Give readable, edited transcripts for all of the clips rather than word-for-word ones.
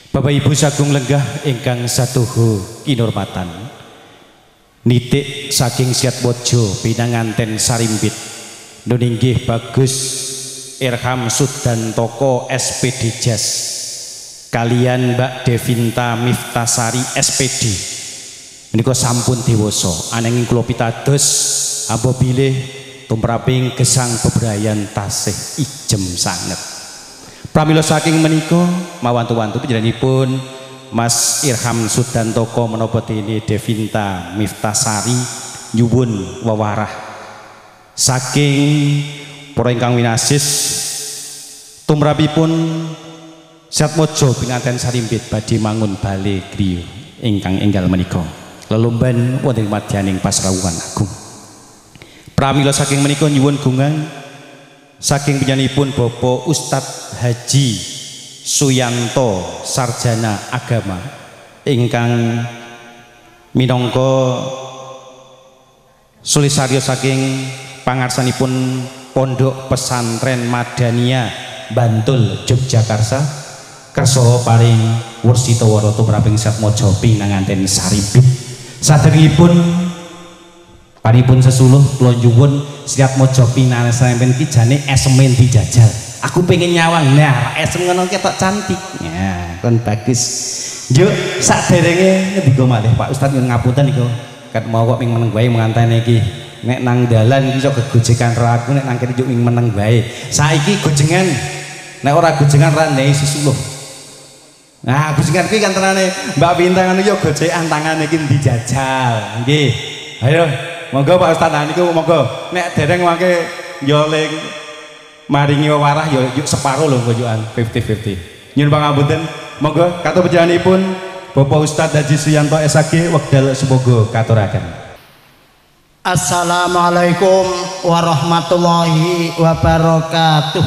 Bapak Ibu sagung lenggah ingkang satuhu kinurmatan, nitik saking Siatwojo pinanganten Sarimbit nuninggih Bagus Irham Sudantoko SPD Jas kalian Mbak Devinta Miftasari SPD menika sampun dewasa ananging kula pitados apa bilih tumraping gesang bebrayan tasih ijem sanget. Pramila saking menika mawantu-wantu panjenenganipun Mas Irham Sudantoko menapa dene Devinta Miftasari nyuwun wewarah saking para ingkang winasis tumrapipun Siatwojo pinganten Sarimbit badhe mangun bale griya ingkang enggal menika lelomban wonten madyaning Pasrawuhan Agung. Pramila saking menika nyuwun gungang saking penyanipun Bapak Ustadz Haji Suyanto Sarjana Agama ingkang minangka sulisarya saking pangarsanipun Pondok Pesantren Madania Bantul Yogyakarta kersa paring wursitawara tumraping Siatwojo pinanganten Sarimbit. Sadèrèngipun paripun sesuluh kula nyuwun Siatwojo pinanganten iki jane esemen dijajal. Aku pengen nyawang, nah esem ngono ketok cantik. Ya, kon bagus. Yuk sadèrènge ngendika malih Pak Ustadz nyuwun ngapunten niku. Kat mau kok ping meneng wae mengantene iki. Nek nang dalan iki iso gegojekan ro aku, nek nang kene yo ping meneng wae. Saiki gojengan. Nek ora gojengan ra ndek sesuluh. Nah, gojengan kuwi kan tenane Mbak Bintang anu yo gojekan tangane iki dijajal. Nggih. Ayo, monggo Pak Ustadz niku monggo. Nek dereng mangke yo ling maringi wewarah ya yuk separo lho pojokan 50-50. Nyuwun pangapunten, monggo katur panjenenganipun Bapak Ustadz Haji Suyanto SAG wekdal semoga katuraken. Assalamualaikum warahmatullahi wabarakatuh.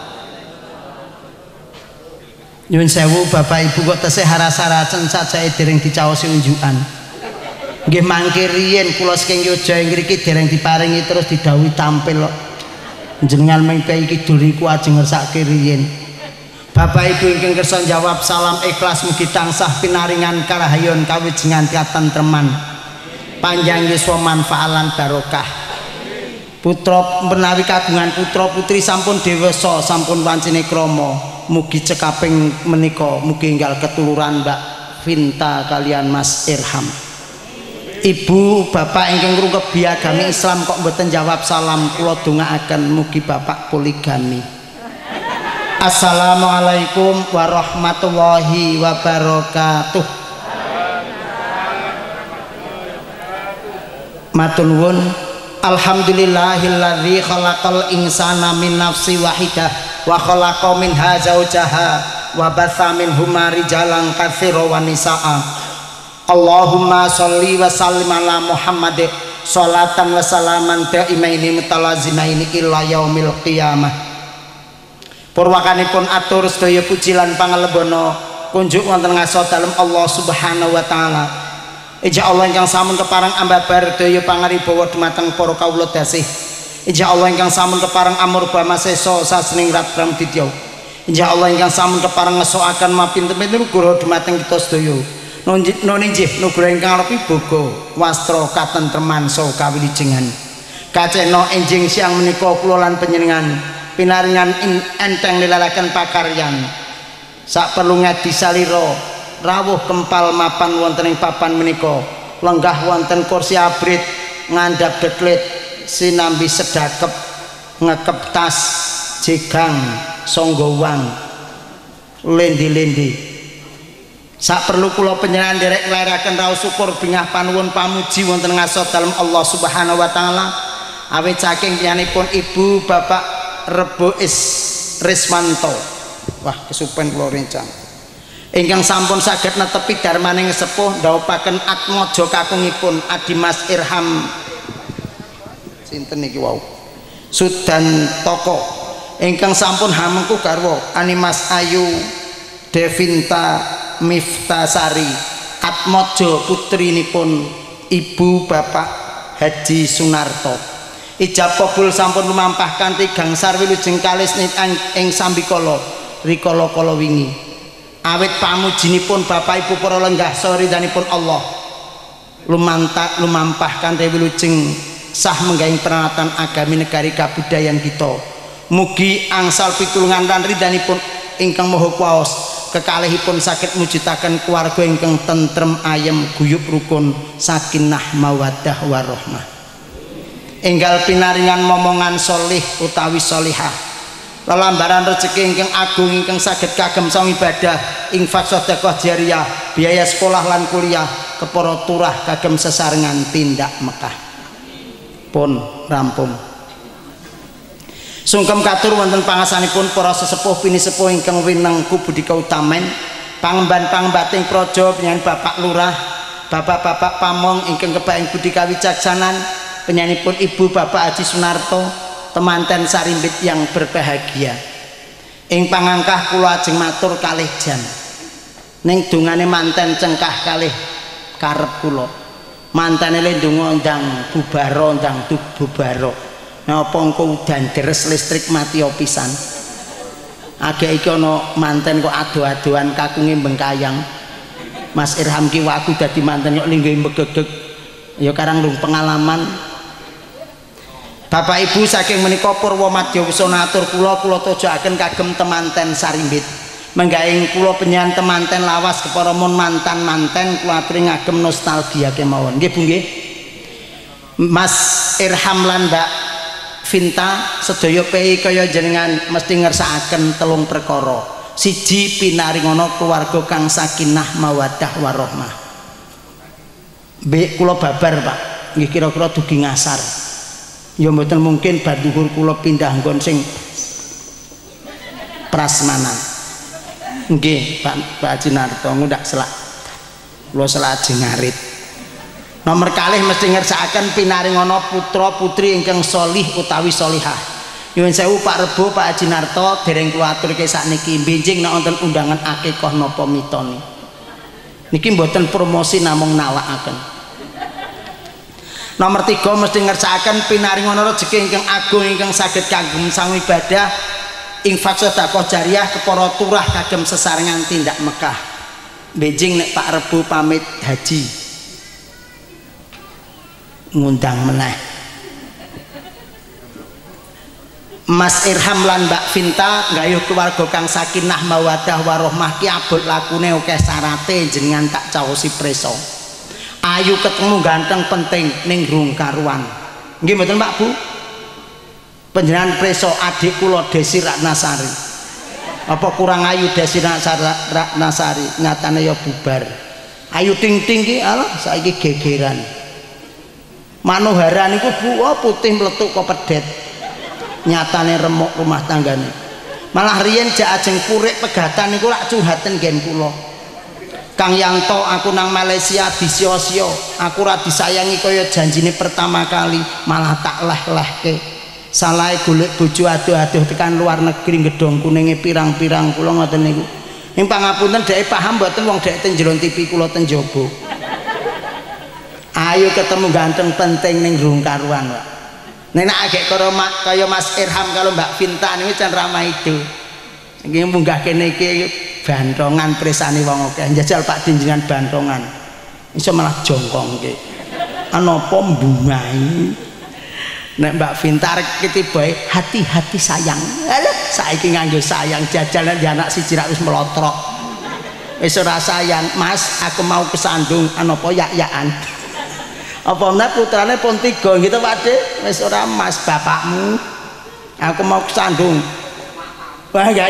Nyuwun sewu Bapak Ibu kok tesih haras-harasen sajake dereng dicaosi unjukan. Nggih mangke riyen kula saking Yoja ngriki dereng diparingi terus didhawuhi tampil kok. Jenengan mengke iki duriku ajeng ngersake riyen. Bapak Ibu ingkang kersa jawab salam ikhlas mugi tansah pinaringan karahayon kawijengan katentreman panjang yuswa manfaalan barokah. Putra menawi kagungan putra putri sampun dewasa sampun wancine krama mugi cekaping menika mugi enggal ketuluran Mbak Vinta kalian Mas Irham. Ibu bapak ingkang ngrungkep biagami Islam kok mboten jawab salam kula dongaaken mugi bapak poligami. Assalamualaikum warahmatullahi wabarakatuh. Matur nuwun. Alhamdulillahilladzi khalaqal insana min nafsi wahidah wa khalaqa minha zaujaha wa batha minhuma rijalan katsiran wa nisaa. Allahumma sholli wa sallim ala Muhammad sholatan wa salaman daimaini mutalazimaini illa yaumil qiyamah. Purwakanipun atur sedaya puji lan pangalebana kunjuk wonten ngaso dalem Allah Subhanahu wa taala. Ija Allah ingkang sampun keparang ambabar daya pangaribawa dumateng para kawula dasih. Ija Allah ingkang sampun keparang amur bamasesa sasning ratram ditya. Ija Allah ingkang sampun keparang ngesoaken mapinten-pinten guru dumateng kita sedaya. Nonjih nugraha ingkang arepi boga wastra katentreman saha kawilujengan. Kacena enjing siang menika kula lan panjenengan pinaringan enteng nilalaken pakaryan. Sak perlu ngadi salira rawuh kempal mapan wonten ing papan menika. Lenggah wonten kursi abrit ngandhap deklit sinambi sedakep ngekep tas jegang songgowang lendi-lendi. Sak perlu kula panjenengan derek ngleraken raos syukur bingah panuwun pamuji wonten ngaso dalem Allah Subhanahu wa taala awit saking piyambakipun Ibu Bapak Rebo Rismanto. Wah kesupen kula rencang. Ingkang sampun saged netepi darmaning sepuh ndhawuhaken atmaja kakungipun Adi Mas Irham sinten niki wau Sudantoko ingkang sampun hamengku garwa Ani Mas Ayu Devinta Miftasari atmaja putrinipun Ibu Bapak Haji Sunarto. Ijab kabul sampun lumampah kanthi gangsar wilujeng kalis ing sambikala rikala kala wingi. awit pamujinipun Bapak Ibu para lenggah saridhanipun Allah lumampahkan wilujeng sah menggaing peralatan agami negari kabudayan kita. Mugi angsal pitulungan lan ridhanipun ingkang maha kuwaos kekalihipun saged mujudaken keluarga ingkang tentrem ayem guyub rukun sakinah mawaddah warahmah. Enggal pinaringan momongan solih utawi solihah lelambaran rezeki ingkang agung ingkang saged kagem sang ibadah infak sedekah jariyah biaya sekolah lan kuliah kepara turah kagem sesarengan tindak Mekah. Pun rampung sungkem katur wonten pangasanipun para sesepuh pinisepuh ingkang winengku budi kautamen pangemban pangbating praja penyanyi Bapak Lurah bapak-bapak pamong ingkang kebaing budi kawicaksanan penyanipun Ibu Bapak Haji Sunarto temanten sarimbit yang berbahagia ing pangangkah kula ajeng matur kalih jam ning dungane manten cengkah kalih karep kula mantene le ndonga ndang bubaro ndang bubaro napa engko udan deres listrik mati pisan agek iki ana manten kok ado-adoan kakunge bengkayang Mas Irham ki waku dadi manten kok linggo megegeg ya karang lung pengalaman. Bapak Ibu saking menika purwa madya wisana atur kula tojoaken kagem temanten sarimbit menggaing kula penyan temanten lawas kepara mun mantan-manten kula aturi ngagem nostalgia kemawon nggih Bu nggih. Mas Irham lan Mbak Vinta sedaya pei kaya jenengan mesti ngersakaken telung perkara. Siji pinaringana keluarga kang sakinah mawaddah warahmah. Mbek kula babar Pak nggih kira-kira dugi ngasar. Ya mboten mungkin banduhur kula pindah nggon sing prasmanan. Nggih Pak Haji Narto ngundak selak. Kula selak ajeng ngarit. Nomor kalih mesti ngersakaken pinaringana putra putri ingkang solih utawi solihah. Nyuwun sewu Pak Rebo Pak Haji Narto dereng kula aturke sakniki benjing nek wonten undangan akikah napa mitoni. Niki mboten promosi namung nawakaken. Nomor 3 mesti ngersakaken pinaringana rezeki ingkang agung ingkang saged kagem sang ibadah infak sedekah jariyah kepara turah kagem sesarengan tindak Mekah. Benjing nek Pak Rebo pamit haji ngundang meneh Mas Irham lan Mbak Vinta nggayuh keluarga kang sakinah mawaddah warahmah ki abot lakune akeh syarate jenengan tak caosi preso. Ayu ketemu ganteng penting ning rung karuan. Nggih mboten Pak Bu? Panjenengan preso adik kula Desi Ratnasari. Apa kurang ayu Desi Ratnasari? Nyatane ya bubar. Ayu ting-ting ki alah saiki gegeran. Manohara niku Bu putih meletuk kok pedet. Nyatane remuk rumah tanggane. Malah riyen jak ajeng purik pegatan niku lak curhaten nggen kula. Kang Yanto aku nang Malaysia disio-sio aku ora disayangi kaya janjine pertama kali malah tak leh-lehke salahe golek bojo adoh-adoh tekan luar negeri gedhong kuninge pirang-pirang kula ngoten niku ing pangapunten dhek paham mboten wong dhek ten jero TV kula ten jaba ayo ketemu ganteng penting ning rung karuan Pak nek agek kaya Mas Irham kalau Mbak Vinta niku can ramah itu iki munggah kene iki bantongan presane wong akeh njajal Pak dinjenengan bantongan iso malah jongkong ki anapa mbungai nek Mbak Vinta arek tibae hati-hati sayang alah saiki nganggo sayang jajalan di anak siji rak wis melotrok wis ora sayang Mas aku mau kesandung anapa yak-yakan apa meneh putrane pun 3 gitu Pak De wis ora Mas bapakmu aku mau kesandung wah gak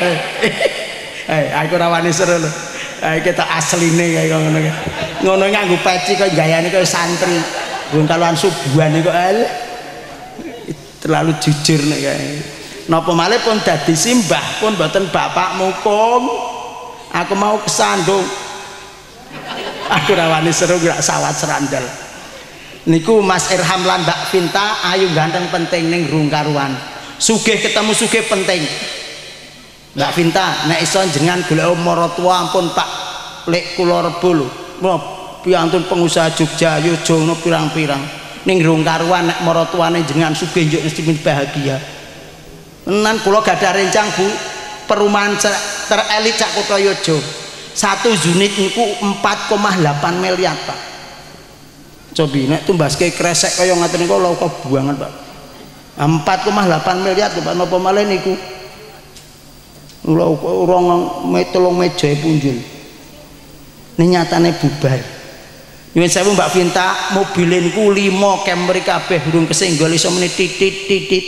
aku ora wani seru lho. Kita asline kaya ngono. Ngono nganggo peci kaya gayane kaya santri. Wong kaluan subuhan kok terlalu jujur nek kae. Napa malih pun dadi simbah pun mboten bapakmu pun. Aku mau kesandung. Aku ora wani seru gak sawat serandal. Niku Mas Irham lan Mbak Vinta ayu ganteng penting ning rung karuan. Sugih ketemu sugih penting. Mbak Vinta nek iso jenengan golek maratuwa ampun Pak lek kula Rebo lho piantun pengusaha Jogja yo jono pirang-pirang ning rung karuan nek maratuwane jenengan sugih njuk mesti bahagia tenan kula gadah rencang Bu perumahan terelit cak Kutoyojo. Satu unit niku 4,8 miliar Pak. Cobi nek tumbaske kresek kaya ngaten niku lho kok buangan Pak. 4,8 miliar Pak napa malih niku. Lho urang 3 meja punjul. Ini nyatane bubar. Nyuwun sewu Mbak Vinta, mobil niku 5 Camry kabeh durung kesenggol iso menit titit.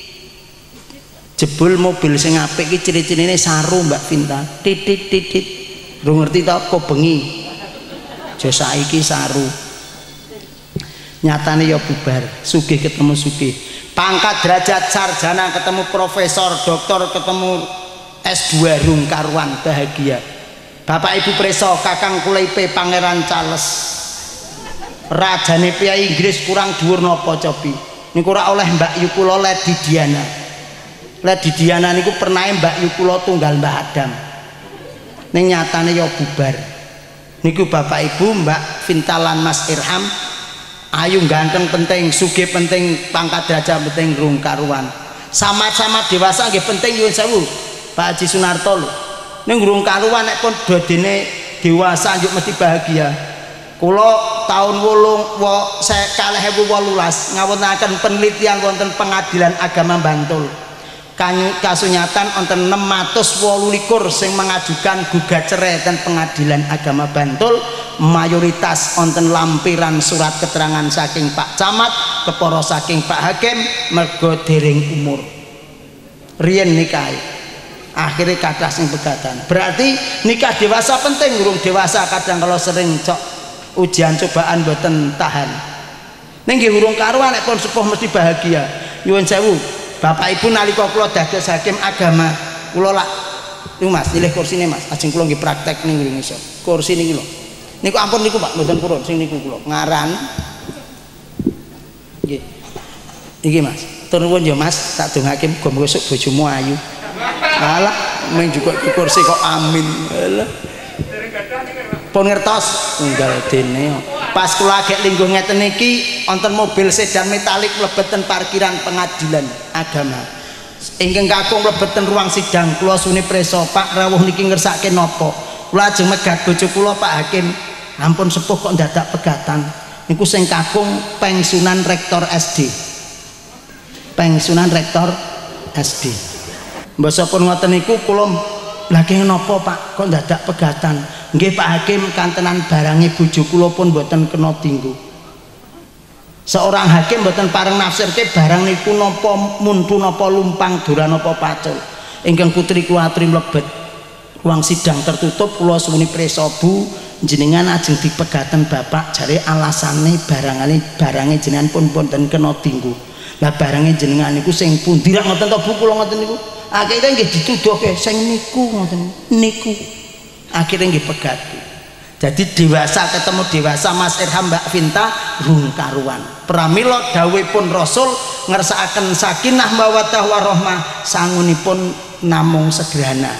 Jebul mobil sing apik iki ciri-cirine saru Mbak Vinta. Titit. Durung ngerti ta kok bengi. Jo saiki saru. Nyatane ya bubar, sugih ketemu sugih. Pangkat derajat sarjana ketemu profesor, doktor ketemu S2 rung karuan bahagia. Bapak Ibu preso Kakang Kuleipe Pangeran Charles. Rajane piyai Inggris kurang dhuwur napa cobi. Niku ora oleh Mbak Yu kula Lady Diana. Lady Diana niku pernahe Mbak Yu kula tunggal Mbah Adam. Ning nyatane ya bubar. Niku Bapak Ibu Mbak Vinta lan Mas Irham ayu ganteng penting, sugih penting, pangkat derajat penting rung karuan. Sama-sama dewasa nggih penting nyuwun sewu. Pak Haji Sunarto lho. Ning rung karuan nek pun dodene dewasa njuk mesti bahagia. Kula tahun 2018 ngawontenaken penelitian wonten Pengadilan Agama Bantul. Kasunyatan wonten 628 sing mengajukan gugat cerai dan Pengadilan Agama Bantul, mayoritas wonten lampiran surat keterangan saking Pak Camat, kepara saking Pak Hakim mergo dereng umur. Riyen nikahi. Akhirnya kathah sing pegatan. Berarti nikah dewasa penting, urung dewasa kadang kalau sering cok ujian cobaan boten tahan. Ning nggih urung karuan nek pun sepuh mesti bahagia. Nyuwun sewu, Bapak Ibu nalika kula dados hakim agama, kula lak niku Mas, nilih kursine Mas. Ajeng kula nggih praktek ning ngisor. Kursi niki lho. Niku ampun niku Pak, mboten purun sing niku kula. Ngaran nggih. Iki Mas. Tur nuwun ya Mas, tak dongake muga-muga esuk bojomu ayu. Alah, men juga ke kursi kok amin. Alah. Pun ngertos tunggal dene pas kula agek lingguh ngeten iki wonten mobil sedan metalik mlebeten parkiran Pengadilan Agama ingkang kakung mlebeten ruang sidang. Kula suni preso Pak rawuh niki ngersake napa. Kula ajeng megat bojo kula Pak Hakim, ampun sepuh kok dadak pegatan niku sing kakung pensiunan rektor SD. Pensiunan rektor SD mbasa pun ngoten niku kula lagi napa Pak kok dadak pegatan. Nggih Pak Hakim kantenan barange bojo kula pun mboten kena tinggu. Seorang hakim mboten pareng nafsirke barang niku napa muntu napa lumpang dura napa pacul. Ingkang putri kula aturi mlebet ruang sidang tertutup. Kula suwuni prisa Bu jenengan ajeng dipegaten Bapak jare alasane barange jenengan pun mboten kena tinggu. Lah barange jenengan niku sing pundi rak ngoten to Bu kula ngoten niku. Akhirnya nggih dituduhke sing niku ngoten niku. Akhirnya nggih pegat. Jadi dewasa ketemu dewasa Mas Irham Mbak Vinta rung karuan. Pramila dawuhipun Rasul ngersakaken sakinah mawaddah warahmah sangunipun namung sederhana.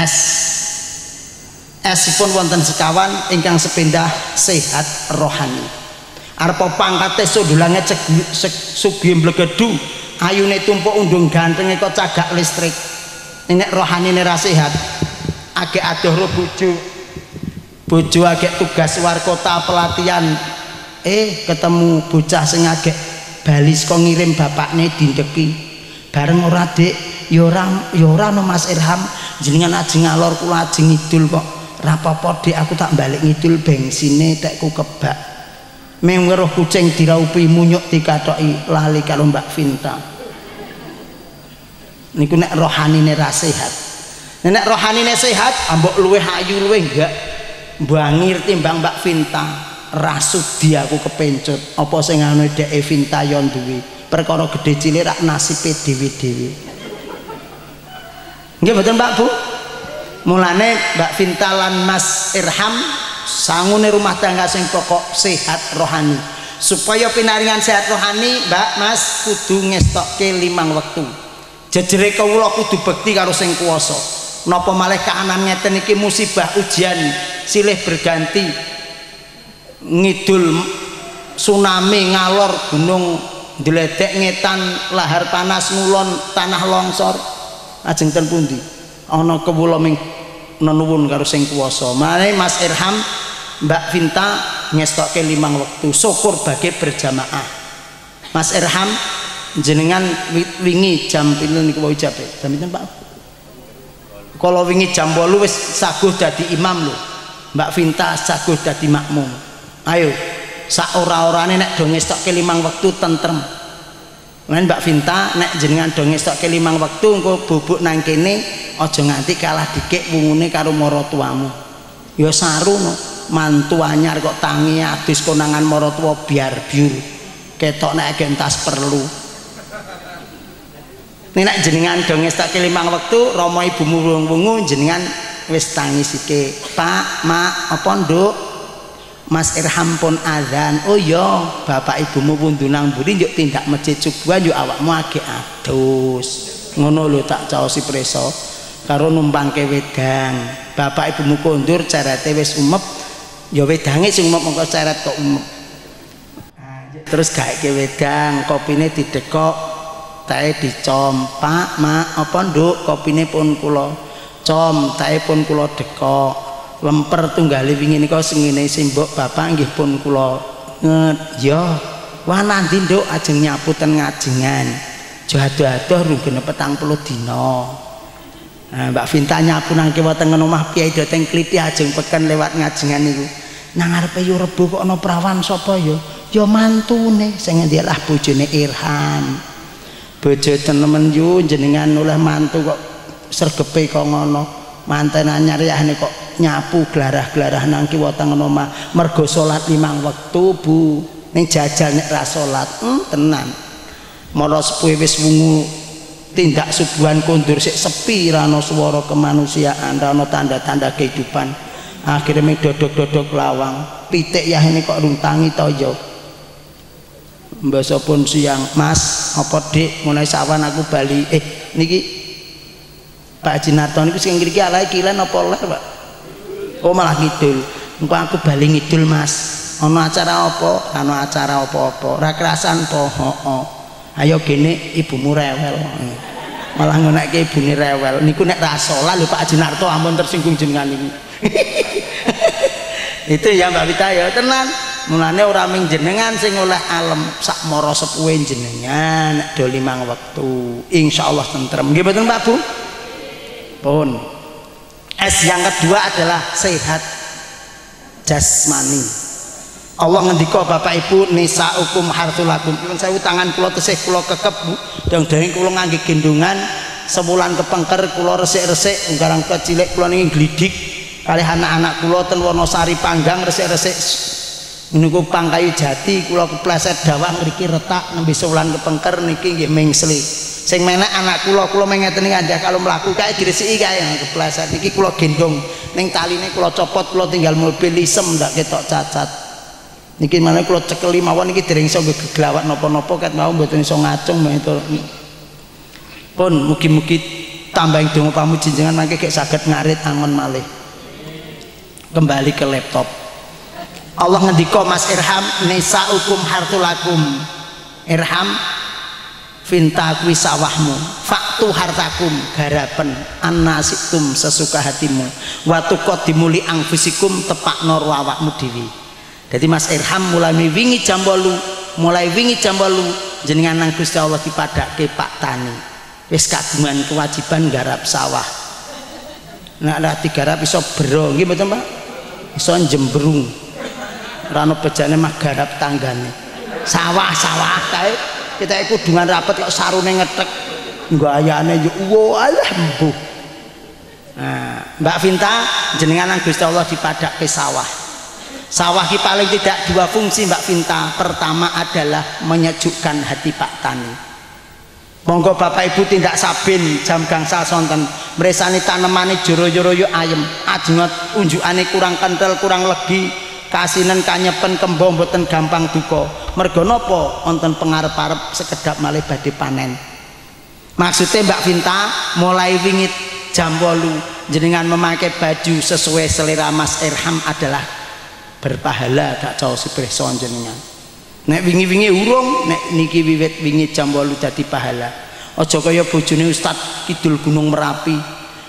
Esipun wonten sekawan ingkang sepindah sehat rohani. Arepa pangkate sundulange sugih mblegedu, ayune tumpuk undung gantenge kok cagak listrik. Nek rohanine ra sehat agek adoh ro bojo agek tugas luar kota pelatihan ketemu bocah sing agek bali saka ngirim bapakne dindeki bareng ora Dik ya ora no Mas Irham jenengan ajeng ngalor kula ajeng ngidul kok ra apa-apa Dik aku tak balik ngidul bengsine tekku kebak meng weruh kucing diraupi munyuk dikatoki lali karo Mbak Vinta niku nek rohanine ra sehat. Nek rohanine sehat, ambok luweh ayu luweh enggak mbangir timbang Mbak Vinta. Rasudi aku kepencut. Apa sing anu dheke Vinta yo duwe. Perkara gedhe cilik rak nasibe dhewe-dhewe. Nggih mboten Pak Bu? Mulane Mbak Vinta lan Mas Irham sangune rumah tangga sing pokok sehat rohani. Supaya pinaringan sehat rohani, Mbak Mas kudu ngestokke 5 wektu. Jejere kawula kudu bekti karo sing kuwasa. Napa malih kaanan ngeten iki musibah ujian silih berganti ngidul tsunami ngalor gunung ndledek ngetan lahar panas ngulon tanah longsor ajeng ten pundi ana kewula ming nenuwun karo sing kuwasa. Mane Mas Irham, Mbak Vinta ngestokke 5 wektu syukur bagi berjamaah. Mas Irham jenengan wingi jam pinten niku wae jam pinten Pak? Kalau wingi jam 8 wis saguh dadi imam lho. Mbak Vinta saguh dadi makmum. Ayo sak ora-orane nek do ngestokke 5 wektu tentrem. Lan Mbak Vinta nek jenengan do ngestokke 5 wektu engko bubuk nang kene aja nganti kalah dikik wungune karo maratuamu. Ya saru no. Mantu anyar kok tangi adus konangan maratua biar biur. Ketok nek entas perlu. Nek jenengan do ngestokke 5 wektu rama ibumu wungu jenengan wis tangi sike. Pak, Mak, apa nduk? Mas Irham pun azan. Oh iya, bapak ibumu pun dunang buri yuk tindak masjid subuhan yuk awakmu age adus. Ngono lho tak caosi preso. Karo numpangke wedang. Bapak ibumu kondur carate wis umep. Ya wedange sing umep mengko carat kok umep. Terus gaeke wedang, kopine didekok, tae dicom. Pak, Mak, apa nduk? Kopine pun kula com, tae pun kula dekok. Lemper tunggale wingi nika sing ngene simbok bapak nggih pun kula ya wah nanti nduk ajeng nyapu ten ngajengan jado-ado rungene 40 dina. Nah, Mbak Vinta nyapu nang kiwa teng omah Kyai Doteng Kliti ajeng peken lewat ngajengan niku nang ngarepe yo Rebo kok ana prawan sapa ya ya mantune sing ngendilah bojone Irham. Bojo tenemen yu jenengan oleh mantu kok sregepe kok ngono manten anyar yahne kok nyapu glarah-glarah nang kiwa teng omah mergo salat 5 wektu Bu ning jajal nek ra salat tenan mara sepuhe wis wungu tindak subuhan kondur sik sepi ra ana swara kemanusiaan ra ana tanda-tanda kehidupan akhire mung dodok-dodok lawang pitik yahne kok runtangi to ya mbasa pun siang Mas apa Dik mulai sawan aku bali niki Pak Jinarto niku sing ngriki alae kilen apa oleh Pak? Oh malah ngidul. Engko aku bali ngidul Mas. Ana acara apa? Ana acara apa-apa. Ora kerasan po. Ayo gene ibumu rewel. Malah ngonekke ibune rewel. Niku nek ra salat lho Pak Jinarto ampun tersinggung jenengan niku. Itu ya Mbak Vita ya tenan. Mulane ora ming jenengan sing oleh alem sak mara sepuhe jenengan nek do 5 wektu. Insyaallah tentrem. Nggih mboten Pak Bu? Pun. Yang kedua adalah sehat jasmani. Allah ngendika Bapak Ibu nisaukum hartsulakum. Saya tangan kula tesih kula kekep Bu. Dang-dang kula ngangge gendongan sebulan kepengker kula resik-resik garang kecilik kula niki glidik kalih anak-anak kula ten Wonosari Panggang resik-resik niku Pangkayu Jati kula kepleset dawah mriki retak nembe sebulan kepengker niki nggih mengsli. Sing menek anak kula mengeten iki andah kalau mlaku kae diresiki kae kepleset iki kula gendong ning taline kula copot kula tinggal mobil lisem ndak ketok cacat niki maneh kula cekeli mawon iki dereng iso geglawat napa-napa ket mau mboten iso ngacung itu pun mugi-mugi tambahing donga pamuji jenengan mangke gek saged ngarit angon malih kembali ke laptop. Allah ngendika Mas Irham nisaukum hartulakum. Irham Vinta kuwi sawahmu faktu hartakum garapen annasitum sesuka hatimu watu qaddimu li anfusikum tepakno awakmu dhewe. Jadi Mas Irham mulai wingi jam 8 jenengan nang Gusti Allah dipadake Pak Tani wis kagungan kewajiban garap sawah. Nek ora digarap iso bero nggih mboten Pak? Iso jembrung. Ora ono bejane mah garap tanggane. Sawah-sawah kae kita kudungan rapet kok sarune ngetek gayane yo walah mbuh. Nah, Mbak Vinta jenengan nang Gusti Allah dipadake sawah. Sawah ki paling tidak 2 fungsi Mbak Vinta. Pertama adalah menyejukkan hati Pak Tani. Monggo Bapak Ibu tindak saben jam gangsal sonten mresani tanemane joro-joro yo ayem, ajeng unjukane kurang kentel, kurang legi. Kasinen kanyepen kembo mboten gampang duka. Mergo napa wonten pengarep-arep sekedap malih badhe panen. Maksudnya Mbak Vinta mulai wingi jam 8 jenengan memakai baju sesuai selera Mas Irham adalah berpahala gak jauh sepreso jenengan. Nek wingi-wingi urung nek niki wiwit wingi jam 8 dadi pahala. Aja kaya bojone Ustad Kidul Gunung Merapi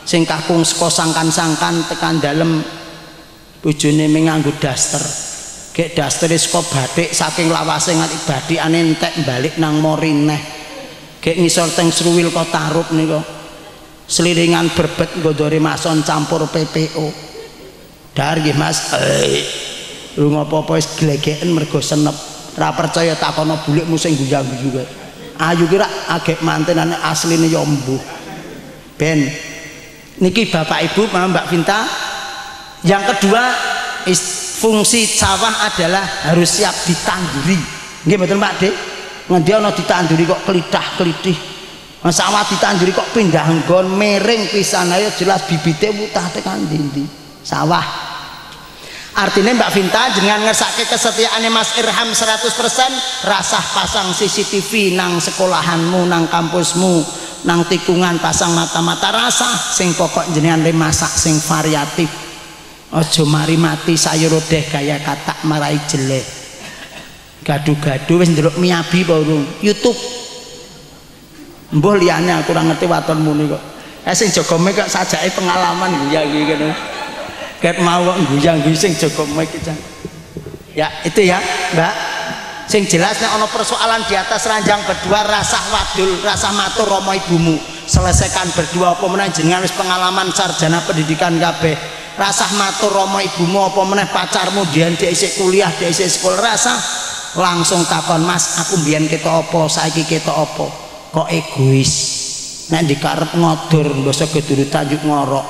sing kakung saka sangkan-sangkan tekan dalem bojone nganggo daster gek dastere saka bathik saking lawase nganti bathikane entek balik nang morineh gek ngisor teng Sruwil Kotarup nika seliringan berbet nggodore mason campur PPO dar nggih Mas lu ngopo-opo wis glegeken mergo senep ra percaya takono bulikmu sing guyang-guyu kae ayu kira agek mantenane asline ya mbuh ben niki Bapak Ibu Mbak Vinta. Yang kedua fungsi sawah adalah harus siap ditanduri nggih mboten Pak De ngendi ana ditanduri kok kelitah-kelitih sawah ditanduri kok pindah nggon miring pisan ayo jelas bibite mutah tekan ndi sawah artinya Mbak Vinta dengan ngersake kesetiaannya Mas Irham 100% rasah pasang CCTV nang sekolahanmu nang kampusmu nang tikungan pasang mata-mata rasah sing pokok jenengan le masak sing variatif aja mari mati sayur rodeh gaya katak marai jelek gaduh-gaduh wis ndelok miyabi apa urung YouTube mbuh liyane aku ora ngerti watonmu niku sing jaga mic kok sajake pengalaman ya iki kene ket mau kok guyang-guyu sing jaga mic iki ya itu ya Mbak sing jelas nek ana persoalan di atas ranjang berdua rasah wadul rasah matur rama ibumu selesaikan berdua apa meneh jenengan wis pengalaman sarjana pendidikan kabeh rasah matur rama ibumu apa meneh pacarmu dian dhek isih kuliah dhek isih sekolah rasah langsung takon Mas aku mbiyen ketok apa saiki ketok apa kok egois nek dikarep ngodur basa keduru tanjuk ngorok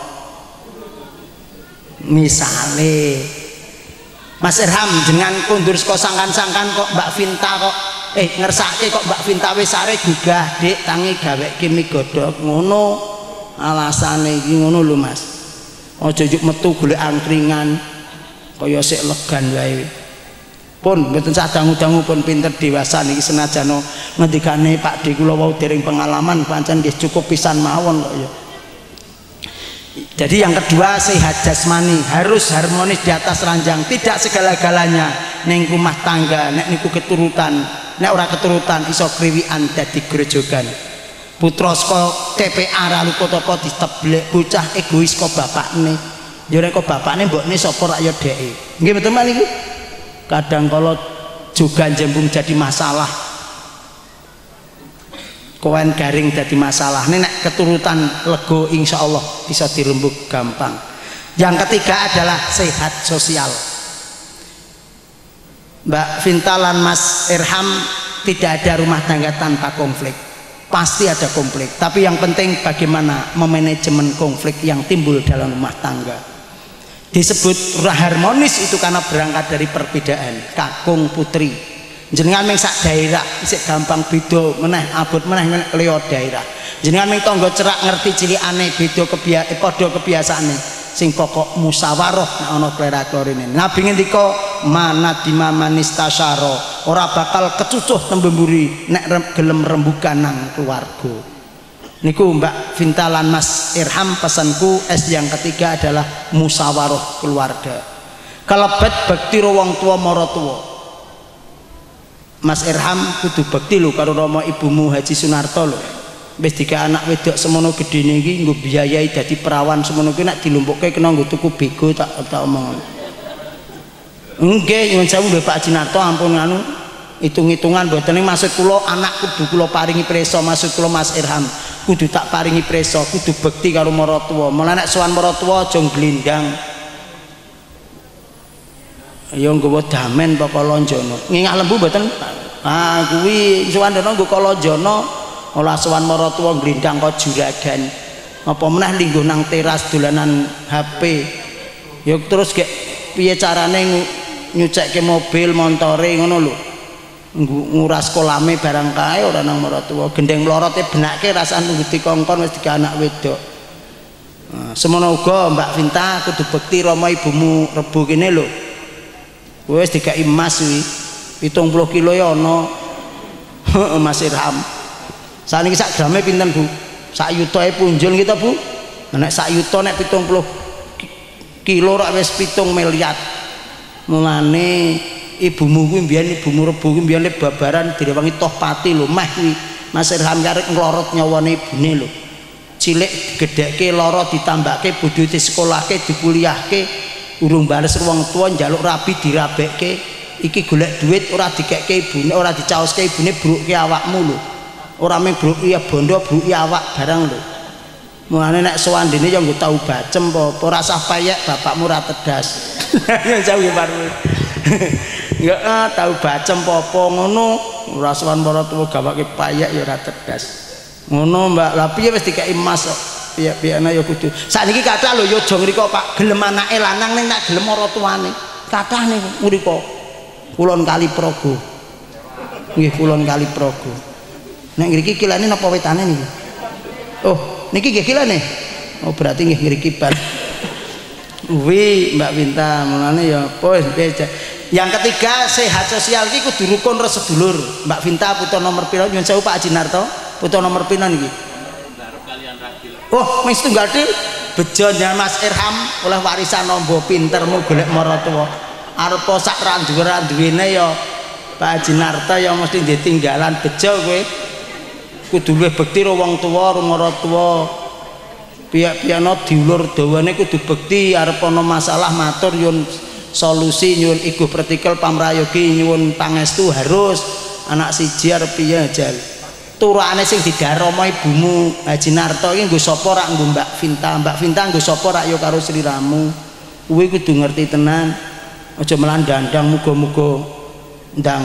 misale Mas Irham dengan kundur saka sangkan-sangkan kok Mbak Vinta kok ngersake kok Mbak Vinta wis sare gugah Dik tangi gaweke mie godhog ngono alasane iki ngono lho Mas aja juk metu golek angkringan kaya sik legan wae pun mboten sak dangu-dangu pun pinter dewasa niki senajan ngendikane Pak D kula wau dereng pengalaman pancen nggih cukup pisan mawon kok ya. Jadi yang kedua sehat jasmani harus harmonis di atas ranjang tidak segala-galanya ning rumah tangga nek niku keturutan nek ora keturutan iso kriwikan dadi grojogan putra saka TPA lalu kota-kota diteblek bocah egois kok bapakne ya nek kok bapakne mbokne sapa rak ya dheke nggih betul niku kadang kalau juga jembung jadi masalah kawan garing jadi masalah ini nek keturutan lego insya Allah bisa dirembuk gampang. Yang ketiga adalah sehat sosial. Mbak Vinta lan Mas Irham tidak ada rumah tangga tanpa konflik, pasti ada konflik, tapi yang penting bagaimana memanajemen konflik yang timbul dalam rumah tangga. Disebut harmonis itu karena berangkat dari perbedaan kakung putri jenengan ming sak daerah isih gampang beda meneh abot meneh liya daerah jenengan ming tangga cerak ngerti cilikane beda padha kebiasaane sing pokok musyawarah nek ana klera-klerine nabi ngendika manadima manistasyara ora bakal kecucuh tembemburi nek gelem rembugan nang keluarga niku Mbak Vinta lan Mas Irham pesanku yang ketiga adalah musyawarah keluarga kalebet bekti wong tua maratuwa Mas Irham kudu bekti lho karo rama ibumu Haji Sunarto lho wis dika anak wedok semono gedene iki nggo biayai dadi perawan semono ki nek dilumpukke kena nggo tuku bego tak omong nggih nyuwun sewu lho Pak Jinarto ampun anu hitung-hitungan mboten maksud kula anak kudu kula paringi preso maksud kula Mas Irham kudu tak paringi preso kudu bekti karo maratuwa mula nek sowan maratuwa aja glendang ya nggawa damen apa kalonjono ngingah lembu mboten kuwi sowan dono nggo kalonjono olah sowan maratuwa glendang kok juragan apa meneh linggo nang teras dolanan HP ya terus gek piye carane nyucekke mobil montore ngono lho nguras kolame barang kae ora nang maratuwa gendeng melorote benake rasane nunggu dikongkon wis diga anak wedok semono uga Mbak Vinta kudu bekti rama ibumu Rebo kene lho wis dikai emas kuwi 70 kilo ya ana Mas Irham saniki sak grame pinten Bu sak yutoe punjul kita Bu nek sak yuto nek 70 kilo rak wis 7 miliar mulane ibumu kuwi mbiyen ibumu Rebo kuwi mbiyen babaran direwangi toh pati lho meh kuwi Mas Irham karek nglorot nyawane ibune lho cilik gedhekke lara ditambahke bodho disekolahke dikuliahke urung bales wong tuwa njaluk rabi dirabekke iki golek duit ora dikekke ibune ora dicaoske ibune bruke awakmu lho ora mung bruke ya bondo bruke awak barang lho mulane nek suwandene ya nggo tau bacem apa ora sah payek bapakmu ora tedas ya jauh baru ya tau bacem apa ngono ora sowan para tuwa gawake payek ya ora tedas ngono mbak lha piye wis dikeki emas kok piye-piyene ya kudu sakniki kathah lho ya aja ngriko Pak gelem anake lanang ning tak gelem ora tuane kathah niku ngriko Kulon Kalipraga nggih Kulon Kalipraga nek ngriki kilane napa wetane niki oh niki nggih kilane oh berarti nggih ngriki ban wi Mbak Winta mulane ya apa yang ketiga sehat sosial iki kudu rukun re sedulur Mbak Vinta putra nomor pira nyuwun sewu Pak Haji Narto putra nomor pira niki oh wis tunggal til bejo nyan Mas Irham oleh warisan nombo pintermu golek maratuwa arepa sak randuwe-randuwene ya Pak Haji Narto ya mesti ditinggalan bejo kowe kudu luwih bekti karo wong tuwa karo maratuwa piye-piyene diulur dawane kudu bekti arep ana masalah matur nyuwun solusi nyuwun igu partikel pamrayogi nyuwun pangestu harus anak siji arep piye jal turane sing didaromo ibumu Haji Narto iki nggo sapa rak nggo Mbak Vinta nggo sapa rak ya karo sliramu kuwi kudu ngerti tenan aja melandandang muga-muga ndang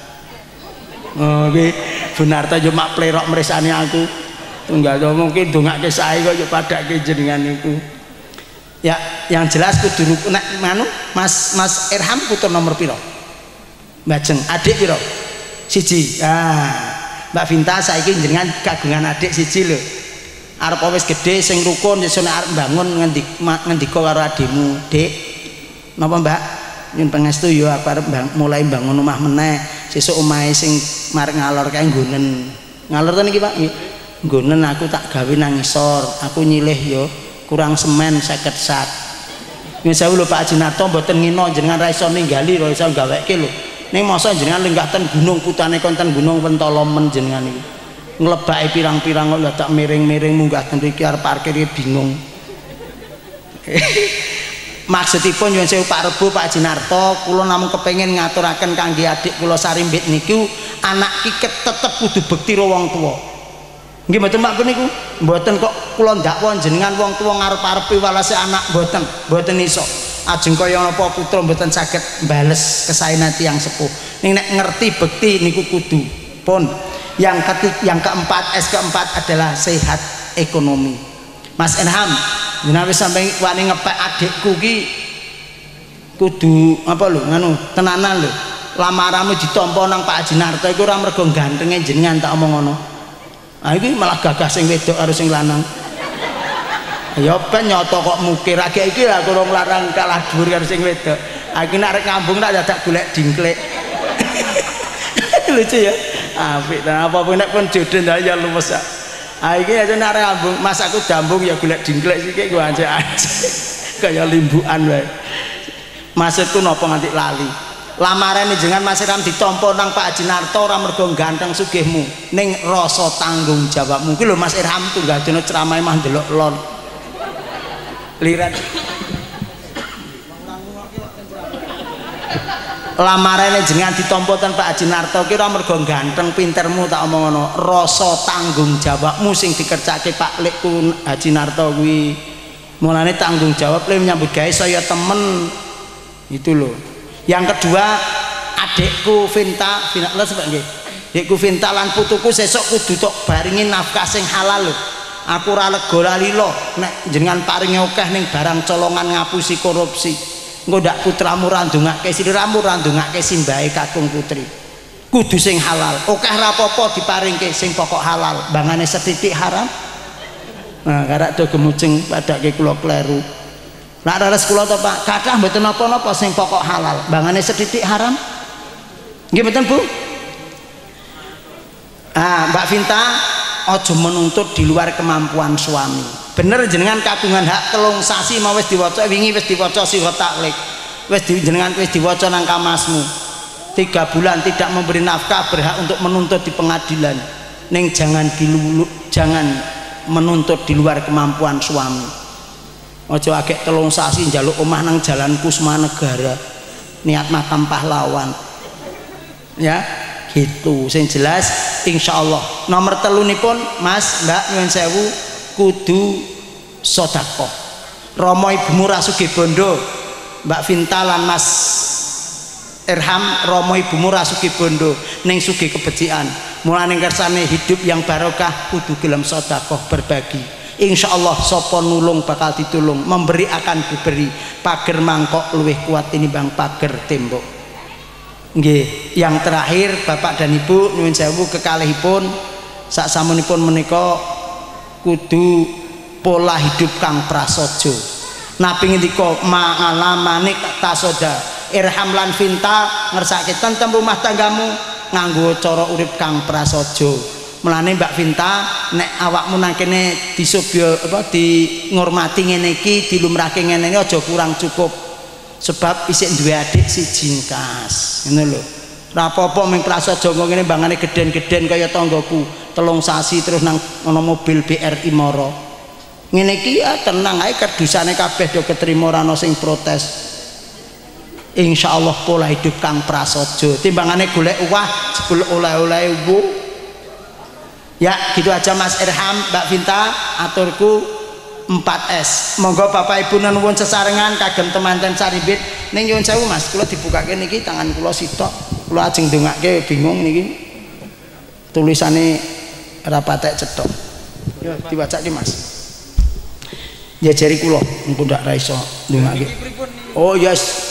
kuwi Bu Narto yo mak plerok mresani aku tunggal mungkin dongake sae kok yo padake jenengan niku ya yang jelas kudu nek manu Mas Irham putra nomor piro Mbajeng adik piro siji Mbak Vinta saiki jenengan kagungan adik siji lho arep wis gedhe sing rukun sesuk nek arep bangun ngendika karo adikmu Dik napa Mbak nyun pangestu yo aku arep mulai bangun omah meneh sesuk omahe sing marek ngalor kae nggonen ngalor to niki Pak nggonen aku tak gawe nang ngisor aku nyilih yo kurang semen 50 sak nyuwun sewu lho Pak Haji Narto mboten ngino jenengan ra iso ninggali ra iso gaweke lho ning masa jenengan lenggah ten gunung putane konten gunung Pentolomen jenengan iki nglebake pirang-pirang kok tak miring-miring munggah ten mriki arep parkir bingung maksudipun nyuwun sewu Pak Rebo Pak Haji Narto kula namung kepengin ngaturaken kangge adik kula Sarimbit niku anak iki tetep kudu bekti karo wong tuwa nggih mboten Pak niku mboten kok kula ndakwa jenengan wong tuwa ngarep-arepi walase anak mboten iso ajeng kaya napa putra mboten saged mbales kesaenan tiyang sepuh ning nek ngerti bekti niku kudu pun yang keempat keempat adalah sehat ekonomi Mas Enham jenengan wis sampe wani ngepek adikku ki kudu apa lho nganu tenanan lho lamaramu ditampa nang Pak Haji Narto iku ora mergo gantenge jenengan tak omong ngono iki malah gagah sing wedok karo sing lanang ya ben nyoto kok mukir agek iki lah kurang larang kalah dhuwur karo sing wedok iki nek arek ngambung tak dadak golek dingklek lucu ya apik ta apa nek pun jodoh ya luwes iki aja nek arek ngambung mas aku dambung ya golek dingklek sik ku anjek kaya limbukan wae maksudku napa nganti lali lamarane jenengan Mas Ram ditampa nang Pak Haji Narto ora mergo ganteng sugihmu ning rasa tanggung jawabmu kuwi lho Mas Irham tunggal dina ceramahe mah ndelok lon lirat lamarane jenengan ditampa ten Pak Haji Narto ki ora mergo ganteng pintermu tak omong ngono rasa tanggung jawabmu sing dikercake Pak Lekku Haji Narto kuwi mulane tanggung jawab le menyambut gawe saya temen itu loh yang kedua adikku Vinta lha sebab nggih adikku Vinta lan putuku sesuk kudu tok baringi nafkah sing halal lho aku ora lega lilo nek jenengan paringi akeh ning barang colongan ngapusi korupsi engko ndak putramu randungake sliramu randungake simbahe kakung putri kudu sing halal akeh ra apa-apa diparingke sing pokok halal bangane setitik haram nah karak do gemuceng padake kula kleru lah rares kula to Pak kathah mboten napa-napa sing pokok halal bangane setitik haram nggih mboten Bu Mbak Vinta aja menuntut di luar kemampuan suami bener jenengan kagungan hak 3 sasi mau wis diwaca wingi wis diwaca sirat taklek wis jenengan wis diwaca nang kamasmu 3 bulan tidak memberi nafkah berhak untuk menuntut di pengadilan ning jangan dilulu jangan menuntut di luar kemampuan suami. Ojo agek telung sasi njaluk omah nang Jalan Kusmanegara niat makam pahlawan ya gitu. Sing jelas insyaallah nomor telunipun Mas Mbak nyuwun sewu kudu sedekah. Rama ibumu ra sugih bondo Mbak Vinta lan Mas Irham, rama ibumu ra sugih bondo ning sugih kebecikan. Mulane kersane hidup yang barokah kudu gelem sedekah berbagi. Insyaallah sapa nulung bakal ditulung, memberi akan diberi. Pager mangkok luwih kuat tinimbang pager tembok. Nggih, yang terakhir Bapak dan Ibu nyuwun sewu kekalihipun saksamunipun menika kudu pola hidup kang prasaja. Nabi ngendika ma'alamane tasoda Irham lan Vinta ngersake tentem rumah tanggamu nganggo cara urip kang prasaja. Mulane Mbak Vinta nek awakmu nang kene disobya apa di ngurmati ngene iki dilumrahke ngene iki aja kurang cukup. Sebab isih duwe adik siji kas. Ngono lho. Ora apa-apa ming prasaja ngene mbangane gedhen-gedhen kaya tanggoku. Telung sasi terus nang ana mobil BRI mara. Ngene iki ya tenang ae kerdusane kabeh do ketrima ora ana sing protes. Insyaallah pola hidup kang prasaja timbangane golek uwah jebul oleh-oleh bu. Ya gitu aja Mas Irham, Mbak Vinta, aturku 4S. Monggo Bapak Ibu nuwun sesarengan kagem temanten saribit ning nyuwun sewu Mas, kula dibukake niki tangan kula sitok. Kula ajeng ndongake bingung niki. Tulisane ora patek cetok. Yo diwacake Mas. Jajari kula engko ndak ra iso ndongake. Oh yes.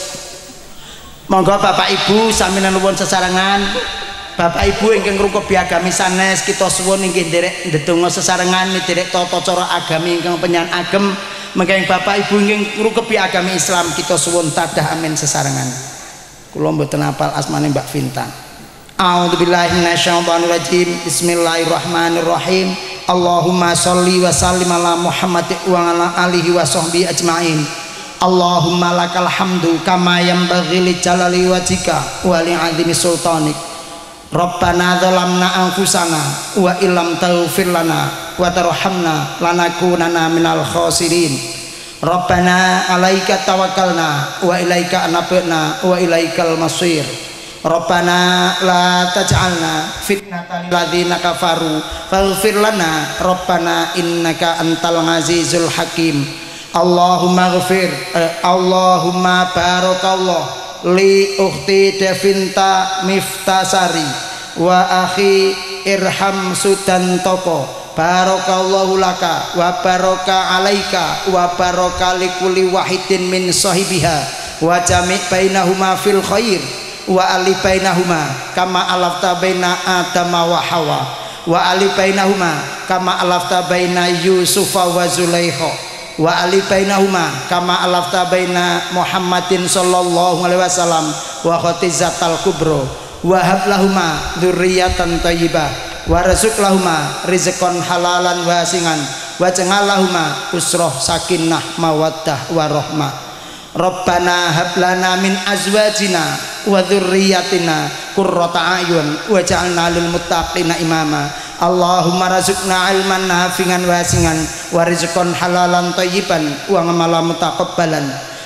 Monggo Bapak Ibu sami nuwun sesarengan. Bapak Ibu ingkang ngrukupi agami sanes kita suwun inggih nderek ndedonga sesarengan nderek tata cara agami ingkang penyan agem mengking Bapak Ibu ingkang ngrukupi agami Islam kita suwun tadah amin sesarengan. Kula mboten hafal asmane Mbak Vinta. A'udzubillahi minasyaitonir rajim. Bismillahirrahmanirrahim. Allahumma sholli wa sallim ala Muhammad wa ala alihi wa sahbihi ajmain. Allahumma lakal hamdu kama yanbaghi li jalali wajhika wa li 'azimi sultanik. Rabbana dzalamna anfusana wa illam taghfir lana wa tarhamna lanakunanna minal khasirin. Rabbana 'alaika tawakkalna wa ilaika anabna wa ilaikal masir. Rabbana la taj'alna fitnatan lil ladzina kafaru faghfir lana Rabbana innaka antal azizul hakim. Allahumma ghfir Allahumma barakallah li ukhti Devinta Miftasari wa akhi Irham Sudantoko barakallahu laka wa baraka alaika wa baraka likulli wahidin min sahibiha wa jami' bainahuma fil khair wa ali bainahuma kama alafta baina Adama wa Hawa wa ali bainahuma kama alafta baina Yusufa wa Zulaikha wa ali bainahuma kama alafta baina Muhammadin sallallahu alaihi wasallam wa khatizatal kubro wa hablahuma dzurriyyatan thayyibah wa rizqlahuma rizqan halalan wasingan wa jangallahuma usroh sakinah mawaddah warahmah. Rabbana hablana min azwajina wa dzurriyyatina qurrata a'yun waj'alna lil muttaqina imama. Allahumma razukna ilman nafi'an wasingan wa rizqan halalan thayyiban wa ngamalan mutaqabbalan.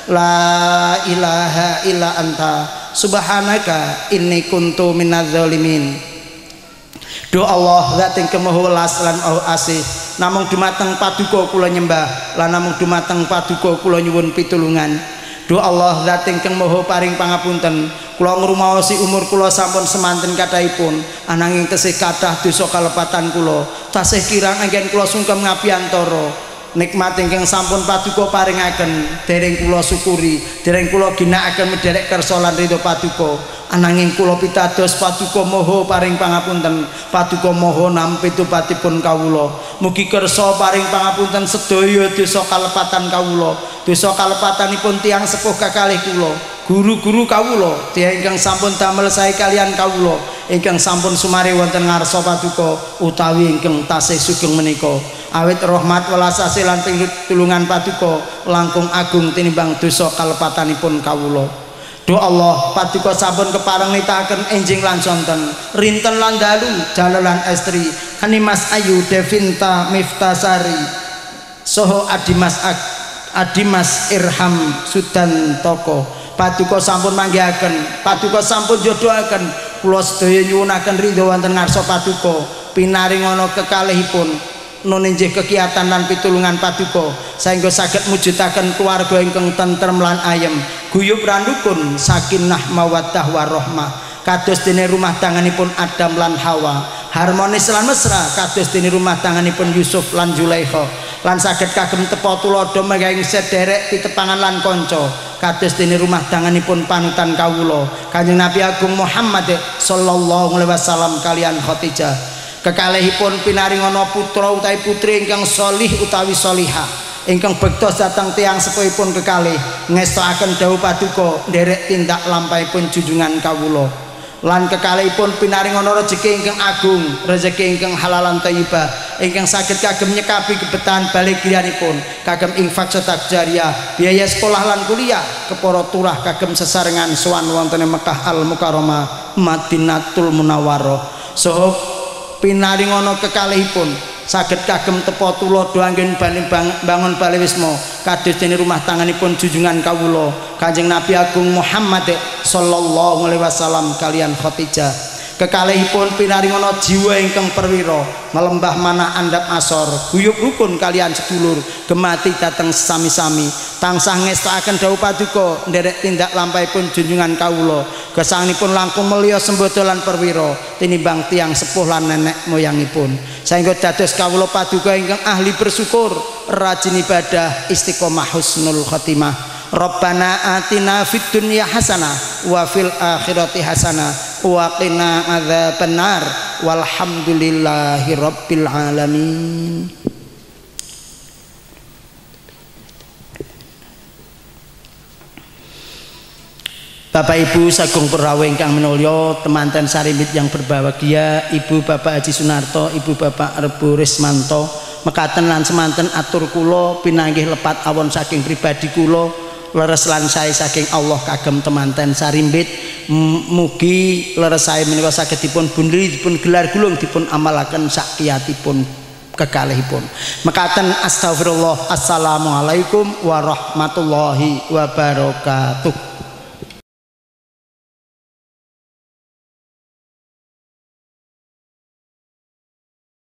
La ilaha illa anta subhanaka inni kuntu minadz zalimin. Do Allah zat ingkang maha welas lan asih namung dumateng paduka kula nyembah lan namung dumateng paduka kula nyuwun pitulungan. Do Allah zat ingkang maha paring pangapunten kula ngrumaosi umur kula sampun semanten kathahipun ananging tesih kathah dosa kalepatan kula tasih kirang anggen kula sungkem ngabiyantara nikmat ingkang sampun paduka paringaken dereng kula syukuri dereng kula ginakaken mederek kersa lan ridho paduka ananging kula pitados paduka moho paring pangapunten paduka moho nampi tupatipun kawula mugi kersa paring pangapunten sedaya dosa kalepatan kawula dosa kalepatanipun tiyang sepuh kakalih kula guru-guru kawula tiyang ingkang sampun damel sae kalian kawula ingkang sampun sumare wonten ngarsa paduka utawi ingkang tasih sugeng menika awit rahmat welas asih lan pitulungan paduka langkung agung tinimbang dosa kalepatanipun kawula. Do Allah paduka sampun kepareng nitaken enjing lan sonten rinten lan dalu dalu lan estri Animas Ayu Devinta Miftasari soho Adimas Irham Sudan Toko paduka sampun manggihaken paduka sampun jodohaken kula sedaya nyuwunaken ridho wonten ngarsa paduka pinaring ana kekalihipun nun inggih kegiatan lan pitulungan paduka saengga saged mujudaken keluarga ingkang tentrem lan ayem guyub randukun sakinah mawaddah warahmah kados dene rumah tanganipun Adam lan Hawa harmonis lan mesra kados dene rumah tanganipun Yusuf lan Zulaikha lan saged kagem tepa tuladha menging sederek titepangan lan kanca kados dene rumah tanganipun panutan kawula Kanjeng Nabi Agung Muhammad sallallahu alaihi wasallam kalian Khadijah kekalihipun pinaringana putra utawi putri ingkang solih utawi solihah ingkang bektos dhateng tiyang sepuhipun kekalih ngestakaken dawuh paduka nderek tindak lampahipun junjungan kawula lan kekalihipun pinaringana rejeki ingkang agung rejeki ingkang halalan thayyibah ingkang saged kagem nyekapi kebetahan balik griyanipun kagem infak sedekah jariyah biaya sekolah lan kuliah kepara turah kagem sesarengan sowan wonten Mekah Al Mukarramah Madinatul Munawwarah saha pinaringana kekalihipun saged kagem tepa tuladha anggen bangun bali wisma kados dene rumah tanganipun junjungan kawula Kanjeng Nabi Agung Muhammad sallallahu alaihi wasallam kalian Khadijah kekalihipun pinaringana jiwa ingkang perwira nglembah manah andhap asor guyub rukun kalian sedulur gemati dateng sami-sami tansah ngestakaken dawuh paduka nderek tindak lampahipun junjungan kawula gesangipun langkung mulya sembodo lan perwira tinimbang tiang sepuh lan nenek moyangipun saengga dados kawula paduka ingkang ahli bersyukur rajin ibadah istiqomah husnul khotimah Rabbana atina fid dunya hasanah wa fil akhirati hasanah wa qina adzabannar walhamdulillahi rabbil alamin. Bapak Ibu sagung perawi ingkang minulya temanten sarimbit yang berbahagia Ibu Bapak Haji Sunarto Ibu Bapak Rebo Rismanto mekaten lan semanten atur kula pinanggih lepat awon saking pribadi kula leres lan sae saking Allah kagem temanten sarimbit mugi leres sae menika saged dipun bundri dipun gelar gulung dipun amalaken sakiyatipun kekalihipun mekaten astagfirullah assalamualaikum warahmatullahi wabarakatuh.